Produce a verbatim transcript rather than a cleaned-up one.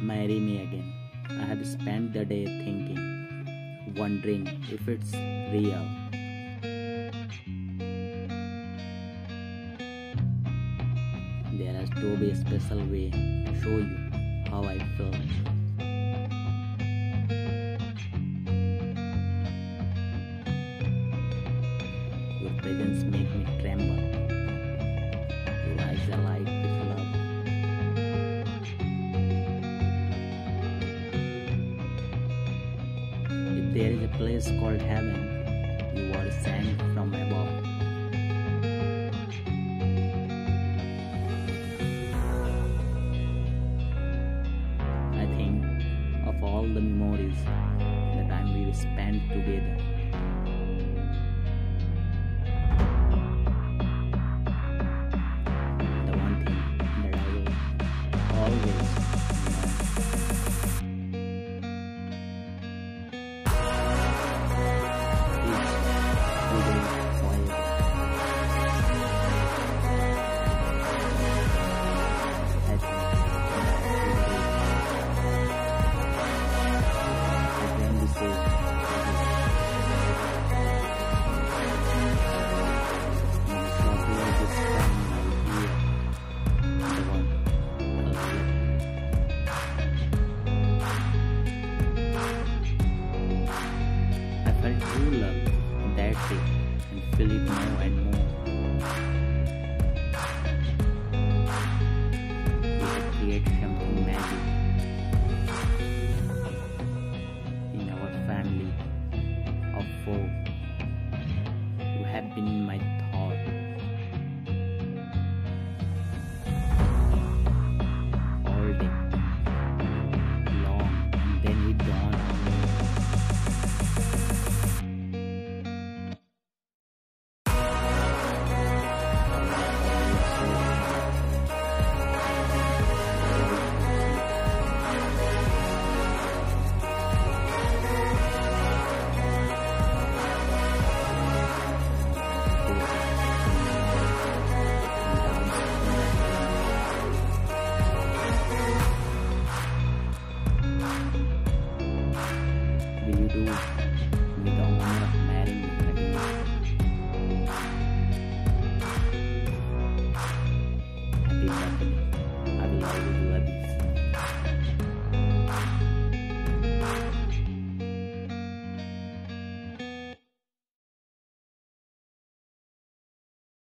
Marry me again. I have spent the day thinking, wondering if it's real. There has to be a special way to show you how I feel. Your presence makes me tremble. Your eyes are like with love. If there is a place called heaven, you are sent from above. I think of all the memories, the time we spent together.